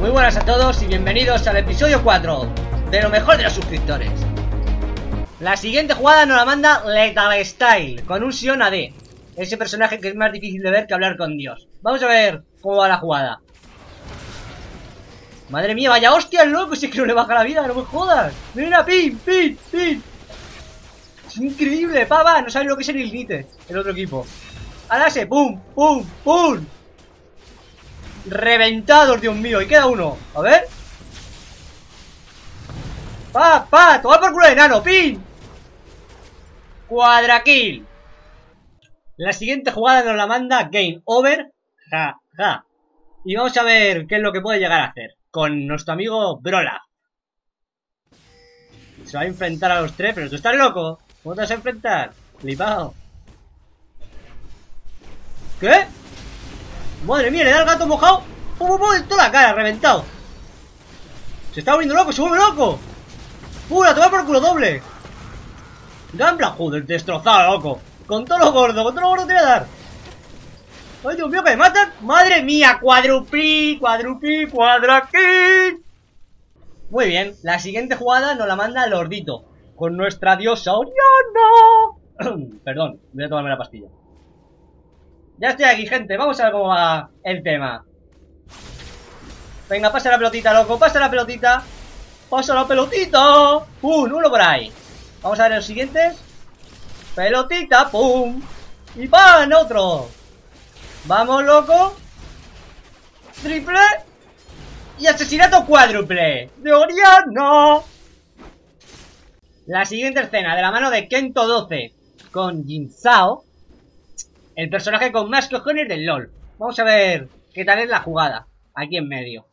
Muy buenas a todos y bienvenidos al episodio 4 de lo mejor de los suscriptores. La siguiente jugada nos la manda Lethal Style con un Sion AD, ese personaje que es más difícil de ver que hablar con Dios. Vamos a ver cómo va la jugada. Madre mía, vaya hostia el loco, si es que no le baja la vida, no me jodas. Mira, pin. Es increíble, pava, no sabes lo que es el Ignite, el otro equipo. Alase, pum. Reventados, Dios mío, y queda uno. A ver. Toma por culo de enano, pin. Cuadrakill. La siguiente jugada nos la manda Game Over. Y vamos a ver qué es lo que puede llegar a hacer con nuestro amigo Brola. Se va a enfrentar a los tres, pero tú estás loco. ¿Cómo te vas a enfrentar? Flipado. ¿Qué? Madre mía, le da el gato mojado. En toda la cara, reventado. Se está volviendo loco, se vuelve loco. La toma por culo doble. Gambla, joder, destrozado, loco. Con todo lo gordo te voy a dar. Ay, Dios mío, que me matan. Madre mía, cuadrakill. Muy bien, la siguiente jugada nos la manda Lordito con nuestra diosa Oriana. Perdón, voy a tomarme la pastilla. Ya estoy aquí, gente, vamos a ver cómo va el tema. Venga, pasa la pelotita, loco, pasa la pelotita. Uno por ahí. Vamos a ver los siguientes. Pelotita, pum. Y ¡pan! Otro. Vamos, loco. Triple. Y asesinato cuádruple de Oriana. La siguiente escena de la mano de Kento 12 con Jin Zhao, el personaje con más cojones del LoL. Vamos a ver qué tal es la jugada aquí en medio.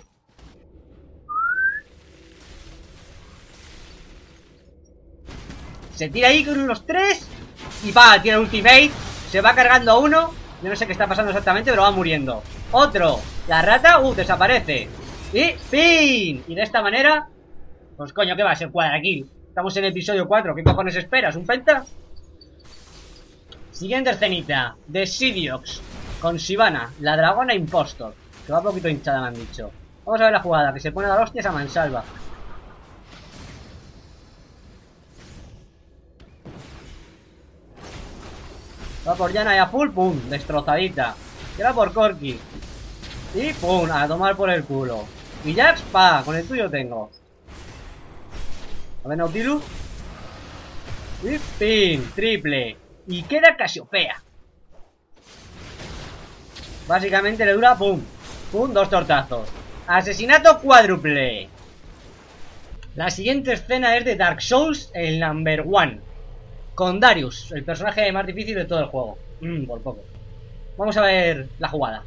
Se tira ahí con unos tres y tira ultimate. Se va cargando a uno. Yo no sé qué está pasando exactamente, pero va muriendo. Otro. La rata, desaparece. Y ¡pin! Y de esta manera, pues coño, ¿qué va a ser cuadrakill? Estamos en el episodio 4, ¿qué cojones esperas? ¿Un penta? Siguiente escenita de Sidiox con Sivana, la dragona impostor, que va un poquito hinchada, me han dicho. Vamos a ver la jugada, que se pone a dar hostias a mansalva. Va por Yana y a full, pum, destrozadita. Y ahora por Corki. Y pum, a tomar por el culo. Y Jax, con el tuyo tengo. A ver, Nautilus. Y pin, triple. Y queda Casiopea. Básicamente le dura, pum, dos tortazos. Asesinato cuádruple. La siguiente escena es de Dark Souls, el number 1. Con Darius, el personaje más difícil de todo el juego. Por poco. Vamos a ver la jugada.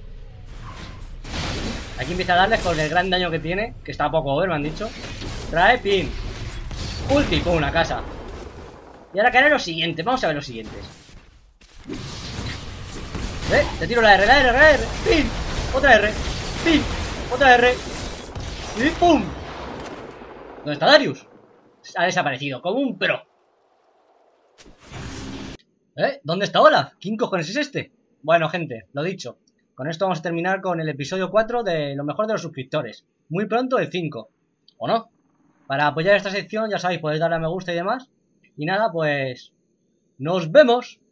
Aquí empieza a darles con el gran daño que tiene, que está a poco over, me han dicho. Trae, pin. Ulti, pum, una casa. Y ahora que haré lo siguiente, vamos a ver los siguientes. Te tiro la R, pin. Otra R, pin. Otra R. Y pum. ¿Dónde está Darius? Ha desaparecido, como un pro. ¿Dónde está Olaf? ¿Quién cojones es este? Bueno, gente, lo dicho. Con esto vamos a terminar con el episodio 4 de lo mejor de los suscriptores. Muy pronto el 5. ¿O no? Para apoyar esta sección, ya sabéis, podéis darle a me gusta y demás. Y nada, pues... ¡nos vemos!